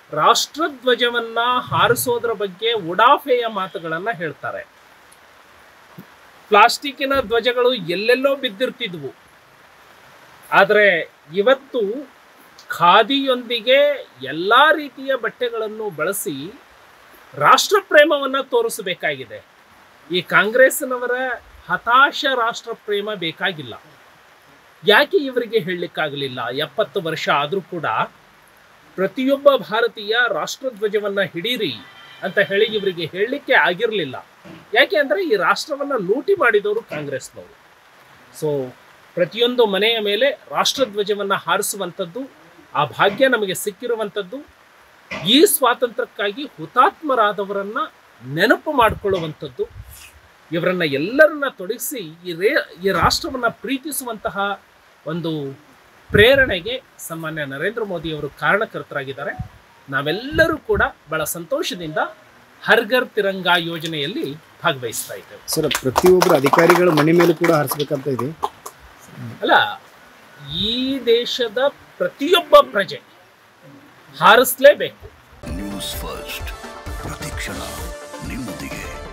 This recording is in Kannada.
ರಾಷ್ಟ್ರಧ್ವಜವನ್ನ ಹಾರಿಸೋದ್ರ ಬಗ್ಗೆ ಉಡಾಫೆಯ ಮಾತುಗಳನ್ನು ಹೇಳ್ತಾರೆ. ಪ್ಲಾಸ್ಟಿಕ್ಕಿನ ಧ್ವಜಗಳು ಎಲ್ಲೆಲ್ಲೋ ಬಿದ್ದಿರ್ತಿದ್ವು. ಆದರೆ ಇವತ್ತು ಖಾದಿಯೊಂದಿಗೆ ಎಲ್ಲ ರೀತಿಯ ಬಟ್ಟೆಗಳನ್ನು ಬಳಸಿ ರಾಷ್ಟ್ರಪ್ರೇಮವನ್ನು ತೋರಿಸಬೇಕಾಗಿದೆ. ಈ ಕಾಂಗ್ರೆಸ್ನವರ ಹತಾಶ ರಾಷ್ಟ್ರಪ್ರೇಮ ಬೇಕಾಗಿಲ್ಲ. ಯಾಕೆ ಇವರಿಗೆ ಹೇಳಲಿಕ್ಕಾಗಲಿಲ್ಲ? 70 ವರ್ಷ ಆದರೂ ಕೂಡ ಪ್ರತಿಯೊಬ್ಬ ಭಾರತೀಯ ರಾಷ್ಟ್ರಧ್ವಜವನ್ನು ಹಿಡೀರಿ ಅಂತ ಹೇಳಿ ಇವರಿಗೆ ಹೇಳಲಿಕ್ಕೆ ಆಗಿರಲಿಲ್ಲ. ಯಾಕೆ ಅಂದರೆ ಈ ರಾಷ್ಟ್ರವನ್ನು ಲೂಟಿ ಮಾಡಿದವರು ಕಾಂಗ್ರೆಸ್ನವರು. ಸೊ ಪ್ರತಿಯೊಂದು ಮನೆಯ ಮೇಲೆ ರಾಷ್ಟ್ರಧ್ವಜವನ್ನು ಹಾರಿಸುವಂಥದ್ದು, ಆ ಭಾಗ್ಯ ನಮಗೆ ಸಿಕ್ಕಿರುವಂಥದ್ದು ಈ ಸ್ವಾತಂತ್ರ್ಯಕ್ಕಾಗಿ ಹುತಾತ್ಮರಾದವರನ್ನು ನೆನಪು ಮಾಡಿಕೊಳ್ಳುವಂಥದ್ದು, ಇವರನ್ನು ಎಲ್ಲರನ್ನ ತೊಡಗಿಸಿ ಈ ರಾಷ್ಟ್ರವನ್ನು ಪ್ರೀತಿಸುವಂತಹ ಒಂದು ಪ್ರೇರಣೆಗೆ ಸನ್ಮಾನ್ಯ ನರೇಂದ್ರ ಮೋದಿಯವರು ಕಾರಣಕರ್ತರಾಗಿದ್ದಾರೆ. ನಾವೆಲ್ಲರೂ ಕೂಡ ಬಹಳ ಸಂತೋಷದಿಂದ ಹರ್ ಘರ್ ತಿರಂಗಾ ಯೋಜನೆಯಲ್ಲಿ ಭಾಗವಹಿಸ್ತಾ ಇದ್ದೇವೆ. ಸರ್, ಪ್ರತಿಯೊಬ್ಬರು ಅಧಿಕಾರಿಗಳ ಮನೆ ಮೇಲೂ ಕೂಡ ಹಾರಿಸಬೇಕಂತ ಇದೆ ಅಲ್ಲ, ಈ ದೇಶದ ಪ್ರತಿಯೊಬ್ಬ ಪ್ರಜೆ ಹಾರಿಸಲೇಬೇಕು. ನ್ಯೂಸ್ ಫಸ್ಟ್, ಪ್ರತಿಕ್ಷಣ ನಿಮ್ಮೊಂದಿಗೆ.